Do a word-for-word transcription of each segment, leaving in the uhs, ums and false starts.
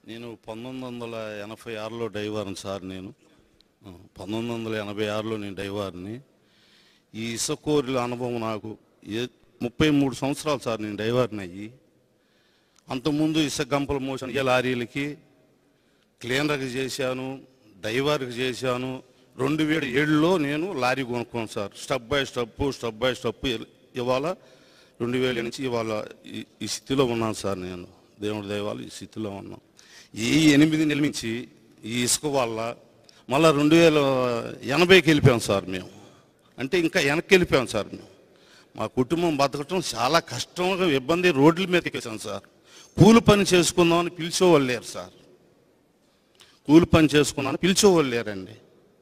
నేను పంతొమ్మిది వందల ఎనభై ఆరులో డ్రైవర్ని సార్. నేను పంతొమ్మిది వందల ఎనభై ఆరులో నేను డ్రైవర్ని. ఈ ఇసుకూరుల అనుభవం నాకు ఏ ముప్పై మూడు సంవత్సరాలు సార్ నేను డ్రైవర్ని అయ్యి. అంతకుముందు ఇసుక గంపల మోసిన ఏ లారీలకి క్లీనర్కి చేశాను, డ్రైవర్కి చేశాను. రెండు వేల ఏడులో నేను లారీ కొనుక్కోను sir. Step by step step by step ఇవాళ రెండు వేల నుంచి ఇవాళ ఈ స్థితిలో ఉన్నాను సార్. నేను దేవుడి దైవాలు ఈ స్థితిలో ఉన్నాం. ఈ ఎనిమిది నెలల నుంచి ఈ ఇసుక వల్ల మళ్ళీ రెండు వేల ఎనభైకి వెళ్ళిపోయాం సార్ మేము. అంటే ఇంకా వెనక్కి వెళ్ళిపోయాం సార్ మేము. మా కుటుంబం బతకటం చాలా కష్టంగా ఇబ్బంది. రోడ్ల మీదకి వచ్చాం సార్. కూలి పని చేసుకుందామని పిలిచేవాళ్ళు లేరు సార్. కూలి పని చేసుకుందామని పిలిచేవాళ్ళు లేరండి.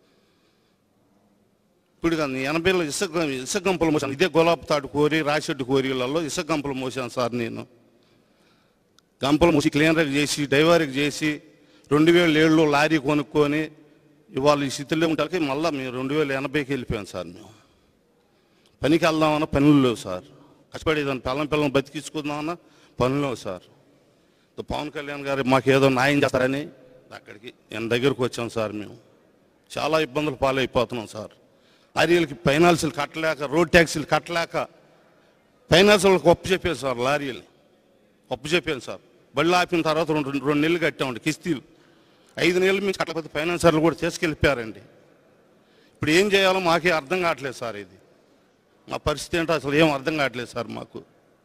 ఇప్పుడు కానీ ఎనభైలో ఇసుక ఇసుక గంపలు మోసాను. ఇదే గులాబ్ తాడు కోరి రాషెడ్డు కోరిలలో ఇసుక గంపలు మోసాను సార్. నేను గంపలు మోసి క్లీనర్కి చేసి డ్రైవర్కి చేసి రెండు వేల ఏడులో లారీ కొనుక్కొని ఇవాళ ఈ స్థితిలో ఉంటాకి మళ్ళీ మేము రెండు వేల ఎనభైకి వెళ్ళిపోయాం సార్. మేము పనికి వెళ్దామన్నా పనులు లేవు సార్. కష్టపడేదాన్ని పిల్లం పిల్లం బతికించుకుందామన్నా పనులు లేవు సార్. పవన్ కళ్యాణ్ గారు మాకు ఏదో న్యాయం చేస్తారని అక్కడికి నేను దగ్గరకు వచ్చాం సార్. మేము చాలా ఇబ్బందులు పాలైపోతున్నాం సార్. లారీలకి ఫైనాన్సులు కట్టలేక, రోడ్ ట్యాక్సీలు కట్టలేక ఫైనాన్స్ వాళ్ళకి ఒప్పు చెప్పాను సార్. లారీలు ఒప్పు చెప్పాను సార్. బళ్ళు ఆపిన తర్వాత రెండు రెండు నెలలు కట్టామండి కిస్తీలు. ఐదు నెలలు మీకు కట్టకపోతే ఫైనాన్సర్లు కూడా తీసుకెళ్ళిపోయారండి. ఇప్పుడు ఏం చేయాలో మాకే అర్థం కావట్లేదు సార్. ఇది మా పరిస్థితి ఏంటో అసలు ఏం అర్థం కావట్లేదు సార్. మాకు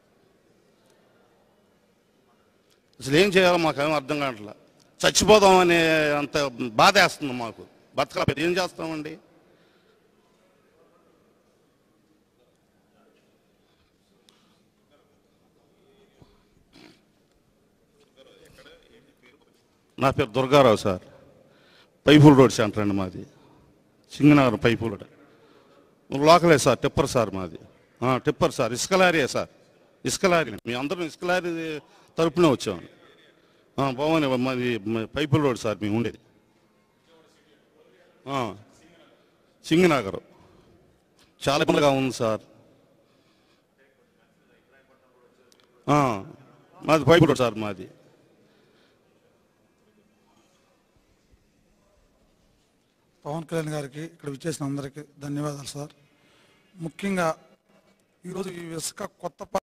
అసలు ఏం చేయాలో మాకు ఏం అర్థం కావట్లేదు. చచ్చిపోదామనే అంత బాధ వేస్తుంది మాకు. బతకలేకపోతే ఏం చేస్తామండి? నా పేరు Durgarao sir. Pipeline road centre అండి మాది. సింగనగర్ పైపుల్ రోడ్ లోకలే సార్. టిప్పర్ సార్ మాది. Tipper sir. ఇసుక లారీయే సార్. ఇసుక లారీ. మీ అందరం ఇసుక లారీ తరపునే వచ్చాము. బాగుంది మాది పైపుల్ రోడ్ సార్ మేము ఉండేది. సింగనగర్ చాలా ఇబ్బందిగా ఉంది సార్. మాది పైపుల్ రోడ్ సార్. మాది పవన్ కళ్యాణ్ గారికి ఇక్కడ విచ్చేసిన అందరికీ ధన్యవాదాలు సార్. ముఖ్యంగా ఈరోజు ఈ ఇసుక కొత్త